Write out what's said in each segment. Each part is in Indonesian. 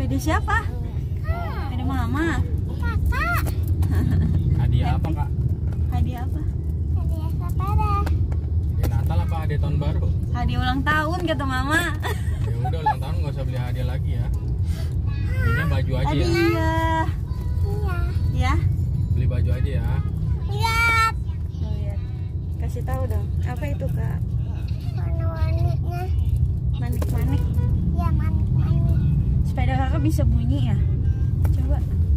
Sepeda siapa? Sepeda mama. Kakak. Hadiah apa kak? Hadiah apa? Hadiah sepeda. Hadiah Natal apa hadiah tahun baru? Hadiah ulang tahun kata mama. Ya udah ulang tahun nggak usah beli hadiah lagi ya. Belinya baju aja ya. Iya. Iya. Ya. Beli baju aja ya. Lihat. Oh, lihat. Kasih tahu dong. Apa itu kak? Warna-warninya. Manik-manik. Ya manik-manik. Sepeda kakak bisa bunyi ya? Coba.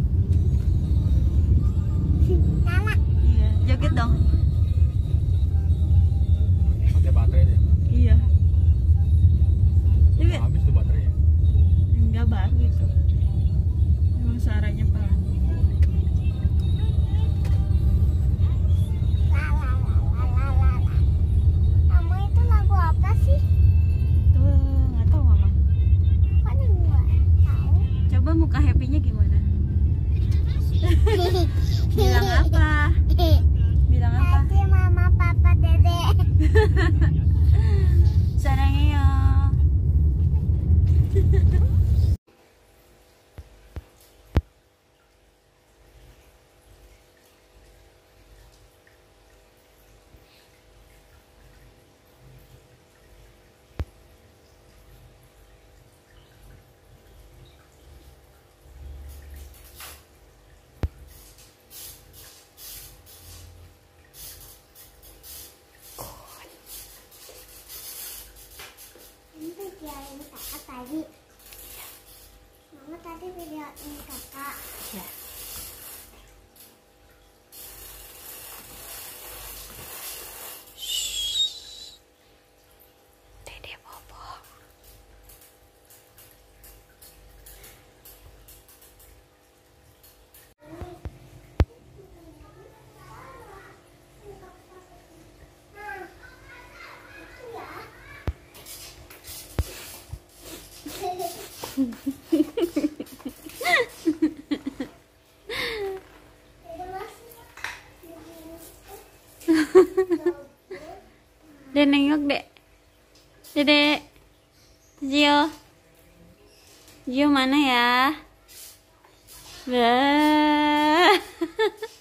Nyala. Iya. Joget dong. Pakai baterai deh. Iya. Joget. Habis tuh baterainya. Enggak baru itu. Emang suaranya pelan. La la la la la la la. Kamu itu lagu apa sih? Itu nggak tahu mama. Kok nggak tahu? Coba muka happy-nya gimana? Bilang apa? Bilang apa? Happy mama papa dede. Sarangnya ya. Ini videoin kakak tadi. Mama tadi videoin kakak. Ya. Dede bobo. Dek nengok dek. Dede. Gio. Gio mana ya? Bah.